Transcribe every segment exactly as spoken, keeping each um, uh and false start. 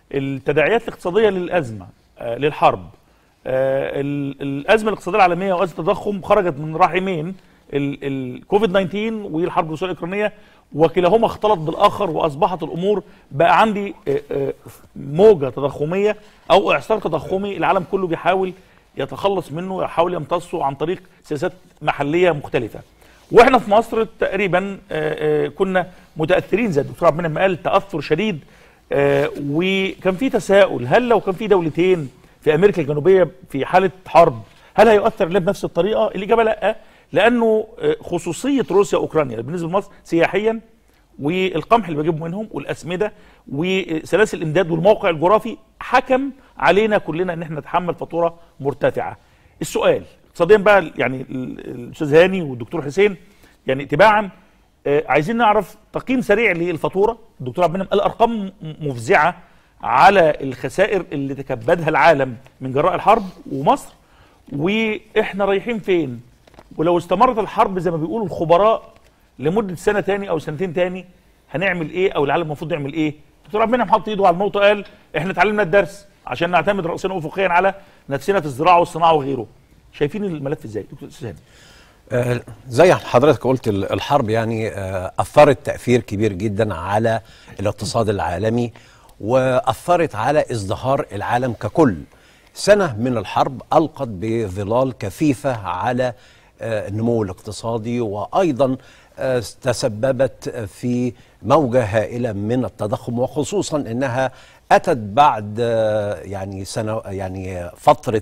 التداعيات الاقتصاديه للازمه آه للحرب، آه الازمه الاقتصاديه العالميه وازمه التضخم خرجت من رحمين الكوفيد تسعة عشر والحرب الروسيه الاوكرانيه، وكلاهما اختلط بالاخر، واصبحت الامور بقى عندي آه آه موجه تضخميه او اعصار تضخمي العالم كله بيحاول يتخلص منه، يحاول يمتصه عن طريق سياسات محليه مختلفه. واحنا في مصر تقريبا كنا متاثرين زي الدكتور عبد المنعم قال تاثر شديد، وكان في تساؤل هل لو كان في دولتين في امريكا الجنوبيه في حاله حرب هل هيؤثر علينا بنفس الطريقه؟ الاجابه لا، لانه خصوصيه روسيا واوكرانيا بالنسبه لمصر سياحيا والقمح اللي بجيبه منهم والاسمده وسلاسل الامداد والموقع الجغرافي حكم علينا كلنا ان احنا نتحمل فاتوره مرتفعه. السؤال اقتصاديا بقى، يعني الاستاذ هاني والدكتور حسين يعني تباعا آه عايزين نعرف تقييم سريع للفاتوره. الدكتور عبد المنعم قال ارقام مفزعه على الخسائر اللي تكبدها العالم من جراء الحرب ومصر، واحنا رايحين فين؟ ولو استمرت الحرب زي ما بيقولوا الخبراء لمده سنه تاني او سنتين تاني هنعمل ايه؟ او العالم المفروض يعمل ايه؟ الدكتور عبد المنعم حط ايده على الموضوع قال احنا اتعلمنا الدرس عشان نعتمد راسنا افقيا على نفسنا في الزراعه والصناعه وغيره. شايفين الملف ازاي دكتور استاذ هاني؟ آه زي حضرتك قلت الحرب يعني آه اثرت تاثير كبير جدا على الاقتصاد العالمي، واثرت على ازدهار العالم ككل. سنه من الحرب القت بظلال كثيفه على آه النمو الاقتصادي، وايضا آه تسببت في موجه هائله من التضخم، وخصوصا انها اتت بعد آه يعني سنه يعني فتره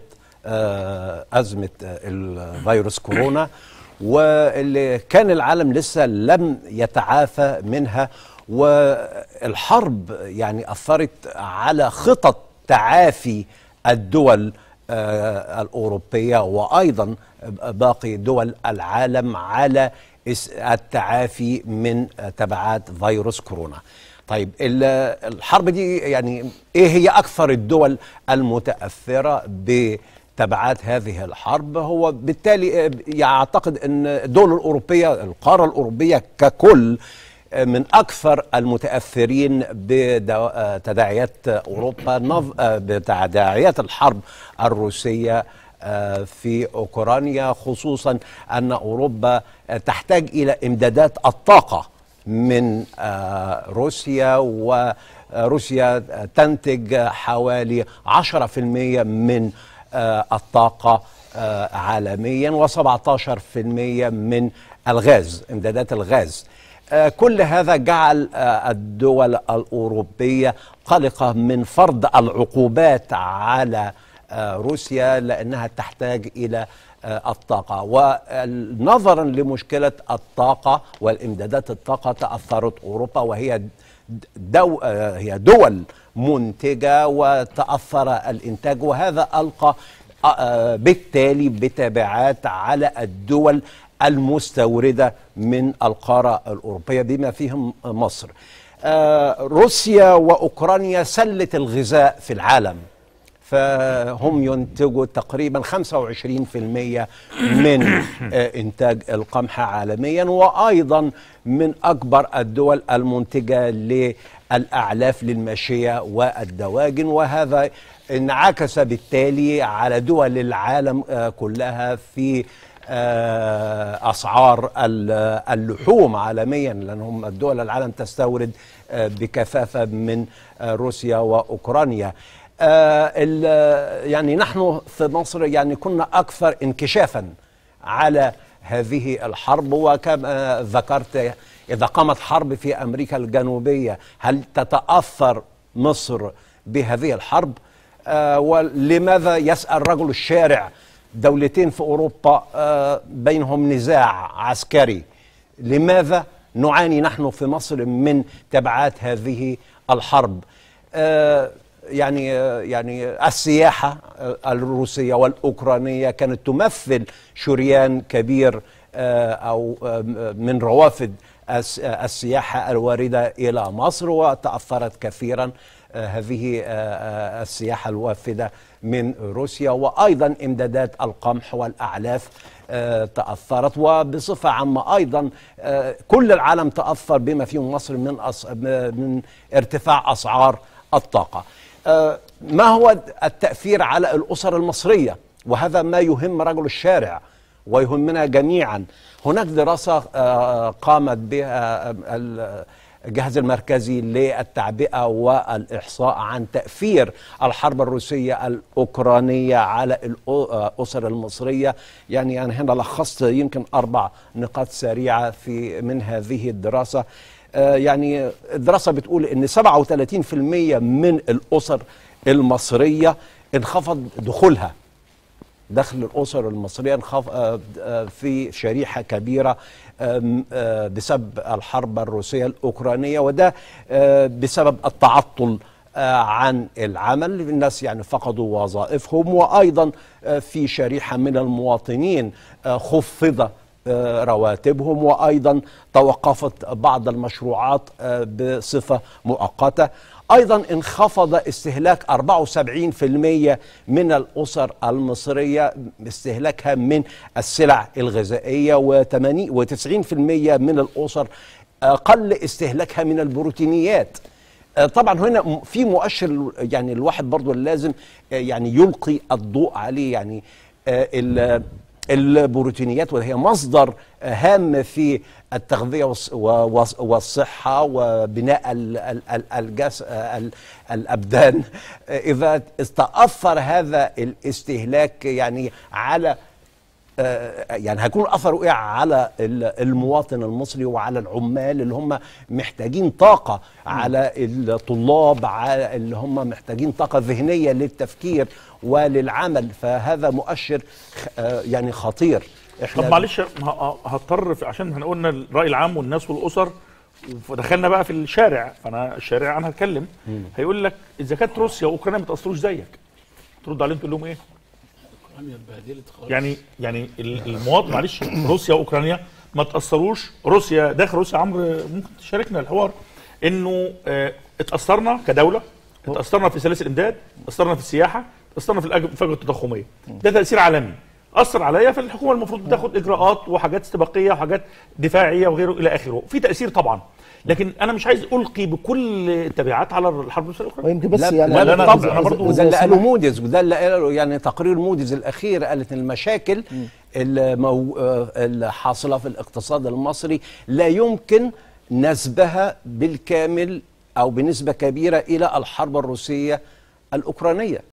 أزمة الفيروس كورونا، واللي كان العالم لسه لم يتعافى منها، والحرب يعني أثرت على خطط تعافي الدول الأوروبية وأيضا باقي دول العالم على التعافي من تبعات فيروس كورونا. طيب الحرب دي يعني إيه هي أكثر الدول المتأثرة ب تبعات هذه الحرب؟ هو بالتالي يعتقد أن الدول الأوروبية القارة الأوروبية ككل من أكثر المتأثرين بتداعيات أوروبا بتداعيات الحرب الروسية في أوكرانيا، خصوصا أن أوروبا تحتاج إلى إمدادات الطاقة من روسيا، وروسيا تنتج حوالي عشرة بالمئة من الطاقة عالميا وسبعة عشر بالمئة من الغاز، امدادات الغاز. كل هذا جعل الدول الأوروبية قلقة من فرض العقوبات على روسيا لأنها تحتاج إلى الطاقة. ونظرا لمشكلة الطاقة والإمدادات الطاقة تأثرت أوروبا، وهي دو هي دول منتجة وتأثر الإنتاج، وهذا ألقى بالتالي بتبعات على الدول المستوردة من القارة الأوروبية بما فيهم مصر. روسيا وأوكرانيا سلة الغذاء في العالم، فهم ينتجوا تقريبا خمسة وعشرين بالمئة من إنتاج القمح عالميا، وأيضا من أكبر الدول المنتجة للأعلاف للماشية والدواجن، وهذا انعكس بالتالي على دول العالم كلها في أسعار اللحوم عالميا، لأنهم الدول العالم تستورد بكثافة من روسيا وأوكرانيا. آه يعني نحن في مصر يعني كنا أكثر انكشافا على هذه الحرب، وكما ذكرت إذا قامت حرب في أمريكا الجنوبية هل تتأثر مصر بهذه الحرب؟ آه ولماذا يسأل رجل الشارع دولتين في أوروبا آه بينهم نزاع عسكري، لماذا نعاني نحن في مصر من تبعات هذه الحرب؟ آه يعني يعني السياحة الروسية والأوكرانية كانت تمثل شريان كبير أو من روافد السياحة الواردة إلى مصر، وتأثرت كثيرا هذه السياحة الوافدة من روسيا، وأيضا إمدادات القمح والأعلاف تأثرت، وبصفة عامة أيضا كل العالم تأثر بما فيهم مصر من من ارتفاع أسعار الطاقة. آه، ما هو التأثير على الأسر المصرية؟ وهذا ما يهم رجل الشارع ويهمنا جميعا. هناك دراسة آه، قامت بها آه، الجهاز المركزي للتعبئة والإحصاء عن تأثير الحرب الروسية الأوكرانية على الأسر المصرية. يعني أنا هنا لخصت يمكن أربع نقاط سريعة في من هذه الدراسة. يعني الدراسة بتقول أن سبعة وثلاثين بالمئة من الأسر المصرية انخفض دخولها، دخل الأسر المصرية انخفض في شريحة كبيرة بسبب الحرب الروسية الأوكرانية، وده بسبب التعطل عن العمل. الناس يعني فقدوا وظائفهم، وأيضا في شريحة من المواطنين خفض رواتبهم، وأيضا توقفت بعض المشروعات بصفة مؤقتة. أيضا انخفض استهلاك أربعة وسبعين بالمئة من الأسر المصرية استهلاكها من السلع الغذائية، وتسعين بالمئة من الأسر قل استهلاكها من البروتينيات. طبعا هنا في مؤشر يعني الواحد برضو لازم يعني يلقي الضوء عليه، يعني البروتينيات، وهي مصدر هام في التغذية والصحة وبناء الجس الأبدان. إذا تأثر هذا الاستهلاك يعني على يعني هيكون أثره إيه على المواطن المصري وعلى العمال اللي هم محتاجين طاقة، على الطلاب اللي هم محتاجين طاقة ذهنية للتفكير وللعمل. فهذا مؤشر يعني خطير. طب معلش هضطر عشان احنا قلنا الرأي العام والناس والأسر ودخلنا بقى في الشارع، فأنا الشارع أنا هتكلم. هيقول لك إذا كانت روسيا وأوكرانيا ما تأثروش زيك، ترد عليهم تقول لهم إيه؟ يعني يعني المواطن معلش روسيا واوكرانيا ما تاثروش. روسيا داخل روسيا عمرو ممكن تشاركنا الحوار انه اه اتاثرنا كدوله، اتاثرنا في سلاسل الامداد، اتاثرنا في السياحه، اتاثرنا في الفجوه التضخميه. ده تاثير عالمي اثر عليا، فالحكومه المفروض بتاخد اجراءات وحاجات استباقيه وحاجات دفاعيه وغيره الى اخره. في تاثير طبعا، لكن انا مش عايز القي بكل التبعات على الحرب الروسيه الاوكرانيه. ويمكن بس لا يعني لا لا طبعا أنا برضو وده اللي قاله موديز، وده اللي قاله يعني تقرير موديز الاخير، قالت ان المشاكل المو... الحاصله في الاقتصاد المصري لا يمكن نسبها بالكامل او بنسبه كبيره الى الحرب الروسيه الاوكرانيه.